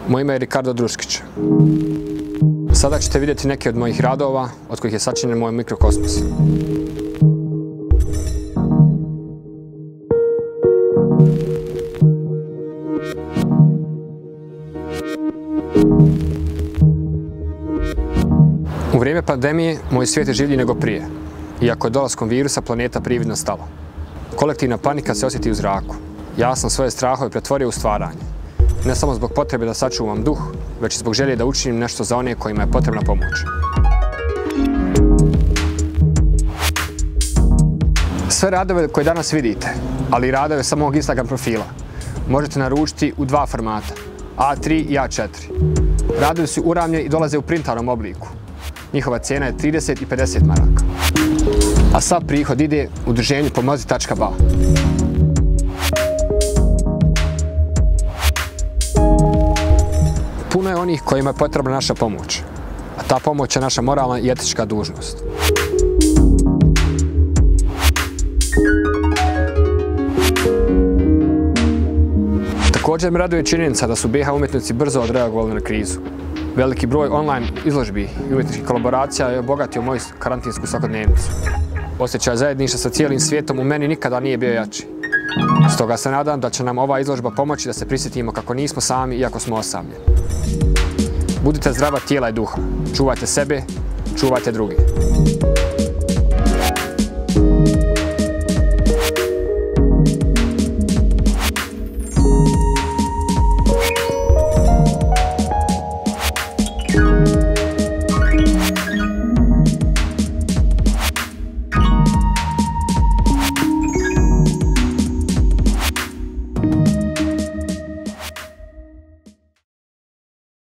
Moje ime je Ricardo Druškić. Sada ćete vidjeti neke od mojih radova od kojih je sačinjen moj mikrokosmos. U vrijeme pandemije moj svijet je življi nego prije, iako je dolaskom virusa planeta prividno stala. Kolektivna panika se osjeti u zraku. Ja sam svoje strahove pretvorio u stvaranje. Ne samo zbog potrebe da sačuvam duh, već i zbog želje da učinim nešto za one kojima je potrebna pomoć. Sve radove koje danas vidite, ali i radove sa mog Instagram profila, možete naručiti u dva formata, A3 i A4. Radovi su uravnjeni i dolaze u printanom obliku. Njihova cijena je 30 i 50 maraka. A sav prihod ide u udruženju Pomozi.ba. Puno je onih kojima je potrebna naša pomoć, a ta pomoć je naša moralna i etička dužnost. Također me raduje činjenica da su BiH umjetnici brzo odreagovali na krizu. Veliki broj online izložbi i umjetničkih kolaboracija je obogatio moju karantinsku svakodnevnicu. Osjećaj zajedništva sa cijelim svijetom u meni nikada nije bio jači. Stoga se nadam da će nam ova izložba pomoći da se prisjetimo kako nismo sami iako smo osamljeni. Budite zdrava tijela i duha. Čuvajte sebe, čuvajte druge.